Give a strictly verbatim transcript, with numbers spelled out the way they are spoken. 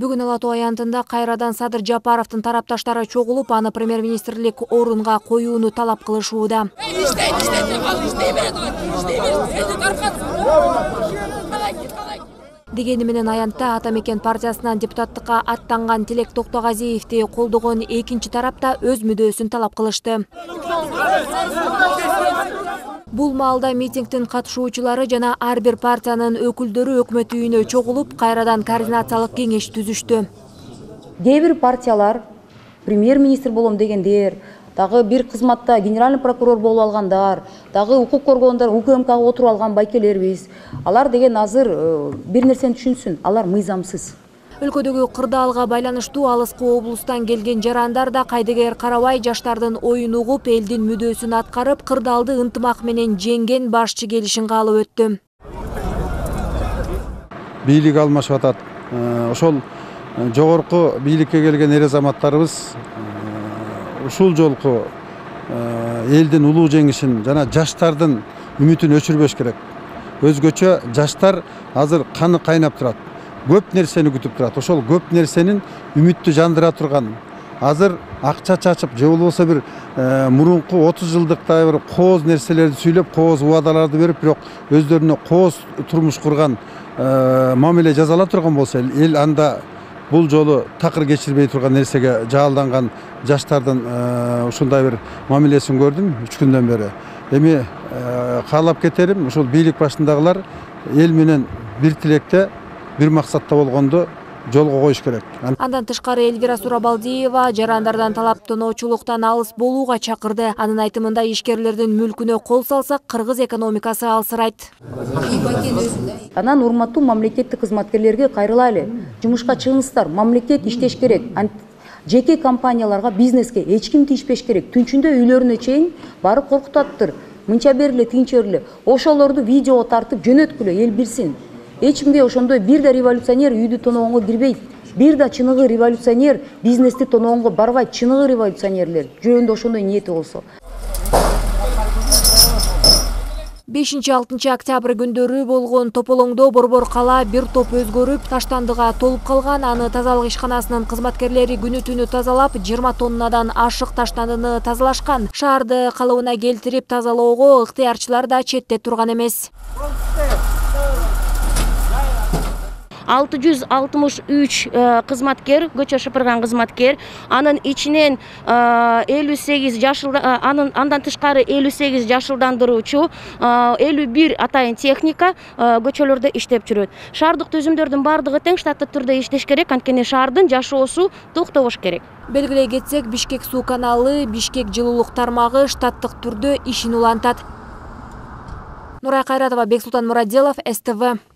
Бүгүн Ала Тоо аянтында кайрадан Садыр Жапаровдун тарапташтары чогулуп, аны премьер-министрлик орунга коюуну талап кылышууда. Дегени менен аянтта Ата мекен партиясынан депутаттыкка аттанган Тилек Токтогазиевди колдогон экинчи тарапта өз мүдөөсүн талап кылышты. Бул маалда митингдин катышуучулары жана ар бир партиянын өкүлдөрү өкмөт үйүнө чогулуп, кайрадан координациялык кеңеш түзүштү. Кээ бир партиялар премьер-министр болом дегендер, дагы бир кызматта генеральный прокурор болуп алгандар, дагы укук коргоондар УКМКга отуруп алган байкелербиз. Алар деген азыр бир нерсени түшүнсүн, алар мыйзамсыз. Өлкөдөгү кырдаалга байланыштуу алыскы облустан келген жарандар да кайдыгер карабай жаштардын оюн угуп, элдин мүдөөсүн аткарып, кырдаалды ынтымак менен жеңген башчы келишин каалап өттү. Бийлик алмашып атат. Ошол жогорку бийликке келген эр азаматтарыбыз ушул жолку элдин улуу жеңишин жана жаштардын үмүтүн өчүрбөш керек. Өзгөчө жаштар азыр каны кайнап турат. Көп нерсени күтүп турат. Ошол көп нерсенин үмүттү жандыра турган. Азыр акча чачып, же болбосо бир мурунку отуз жылдыктай бир кооз нерселерди сүйлөп, кооз убадаларды берип, бирок өздөрүнө кооз турмуш курган мамиле жазала турган болсо, эл анда бул жолу такыр кечирбей турган нерсеге жаалданган жаштардын ушундай бир мамилесин көрдүм үч күндөн бери. Эми каалап кетерим, ушул бийлик башындагылар эл менен бир тилекте, бир максатта болгонду жолго коюш керек. Андан тышкары Элвира Сурабалдиева жарандардан талаптоочулуктан алыс болууга чакырды. Анын айтымында ишкерлердин мүлкүнө кол салсак, кыргыз экономикасы алсырайт. Анан урматтуу мамлекеттик кызматкерлерге кайрылайлы. Жумушка чыгыңыздар, мамлекет иштеш керек. Жеке компанияларга, бизнеске эч ким тийишпеш керек. Түнчүндө үйлөрүнө чейин барып коркутаттыр. Мынча берле, тынча берле. Ошолорду видеого тартып жөнөткүлө, эл билсин. Эч кимге ошондой бир да революционер үйдү тоноогонго кирбейт. Бир да чыныгы революционер бизнести тоноогонго барбайт. Чыныгы революционерлер жүрөгүндө ошондой ниети болсо. бешинчи алтынчы октябрь күндөрү болгон тополоңдо борбор кала бир топ өзгөрүп, таштандыга толуп калган. Аны тазалык ишканасынын кызматкерлери күнү түнү тазалап, жыйырма тоннадан ашык таштандыны тазалашкан. Шаарды калыбына келтирип тазалоого ыктыярчылар да четте турган эмес. алты жүз алтымыш үч кызматкер, көчө шыпырган кызматкер, анын ичинен элүү сегиз жашылдан, анын андан тышкары элүү сегиз жашылдандыруучу, элүү бир атайын техника көчөлөрдө иштеп жүрөт. Шаардык түзүмдөрдүн бардыгы тең штаттык түрдө иштеш керек, анткени шаардын жашоосу токтобош керек. Белгилей кетсек, Бишкек суу каналы, Бишкек жылуулук тармагы штаттык түрдө ишин улантат. Нурай Кайратова, Бексултан Мурадилов, С Т В.